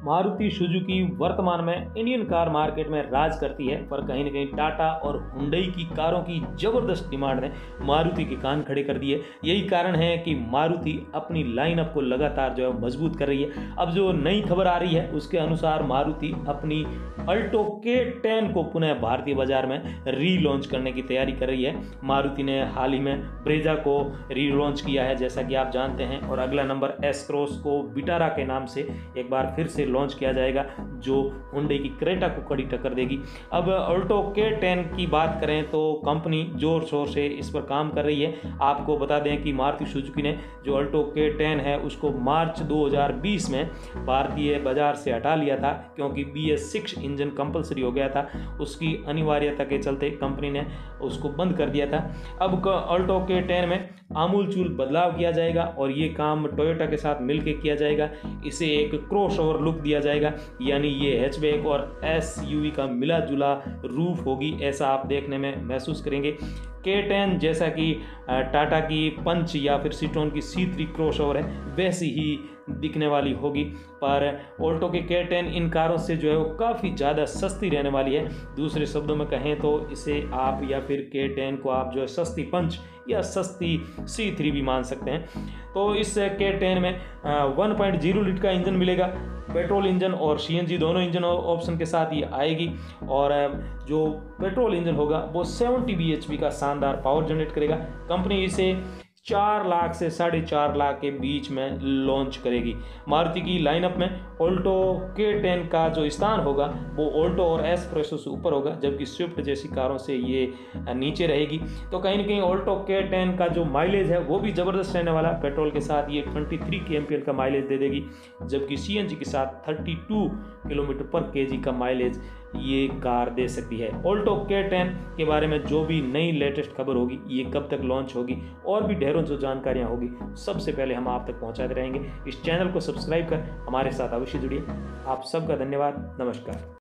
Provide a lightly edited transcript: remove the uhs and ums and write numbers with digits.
Maruti Suzuki वर्तमान में Indian car market में राज करती है, पर कहीं न कहीं टाटा और हुंडई की कारों की जबरदस्त डिमांड ने मारुति के कान खड़े कर दिए। यही कारण है कि मारुति अपनी लाइनअप को लगातार जो है मजबूत कर रही है। अब जो नई खबर आ रही है उसके अनुसार मारुति अपनी अल्टो K10 को पुनः भारतीय बाजार में रीलॉन्च करने की तैयारी कर रही है। मारुति ने हाल ही में ब्रेजा को रीलॉन्च किया है, जैसा कि आप जानते हैं, और अगला नंबर एस क्रॉस को विटारा के नाम से एक बार फिर से लॉन्च किया जाएगा, जो हुंडई की क्रेटा को कड़ी टक्कर देगी। अब अल्टो K10 की बात करें तो कंपनी जोर शोर से इस पर काम कर रही है। आपको बता दें कि मारुति सुजुकी ने जो अल्टो K10 है उसको मार्च 2020 में भारतीय बाजार से हटा लिया था, क्योंकि BS6 इंजन कंपलसरी हो गया था। उसकी अनिवार्यता के चलते कंपनी ने उसको बंद कर दिया था। अब अल्टो K10 में आमूलचूल बदलाव किया जाएगा और ये काम टोयोटा के साथ मिलकर किया जाएगा। इसे एक क्रॉसओवर लुक दिया जाएगा, यानी ये हैचबैक और SUV का मिला जुला रूप होगी, ऐसा आप देखने में महसूस करेंगे। K10 जैसा कि टाटा की पंच या फिर सिट्रोन की C3 क्रॉसओवर है, वैसी ही दिखने वाली होगी, पर ऑल्टो के K10 इन कारों से जो है वो काफ़ी ज़्यादा सस्ती रहने वाली है। दूसरे शब्दों में कहें तो इसे आप या फिर K10 को आप जो है सस्ती पंच या सस्ती C3 भी मान सकते हैं। तो इस K10 में 1.0 लीटर का इंजन मिलेगा, पेट्रोल इंजन और CNG दोनों इंजन ऑप्शन के साथ ये आएगी। और जो पेट्रोल इंजन होगा वो 70 bhp का शानदार पावर जनरेट करेगा। कंपनी इसे 4 लाख से 4.5 लाख के बीच में लॉन्च करेगी। मारुति की लाइनअप में ऑल्टो K10 का जो स्थान होगा वो ऑल्टो और एस प्रेसो से ऊपर होगा, जबकि स्विफ्ट जैसी कारों से ये नीचे रहेगी। तो कहीं ना कहीं ऑल्टो K10 का जो माइलेज है वो भी ज़बरदस्त रहने वाला। पेट्रोल के साथ ये 23 kmpl का माइलेज दे देगी, जबकि CNG के साथ 32 km/kg का माइलेज ये कार दे सकती है। ऑल्टो K10 के बारे में जो भी नई लेटेस्ट खबर होगी, ये कब तक लॉन्च होगी और भी ढेरों जो जानकारियां होगी, सबसे पहले हम आप तक पहुंचाते रहेंगे। इस चैनल को सब्सक्राइब कर हमारे साथ अवश्य जुड़िए। आप सबका धन्यवाद। नमस्कार।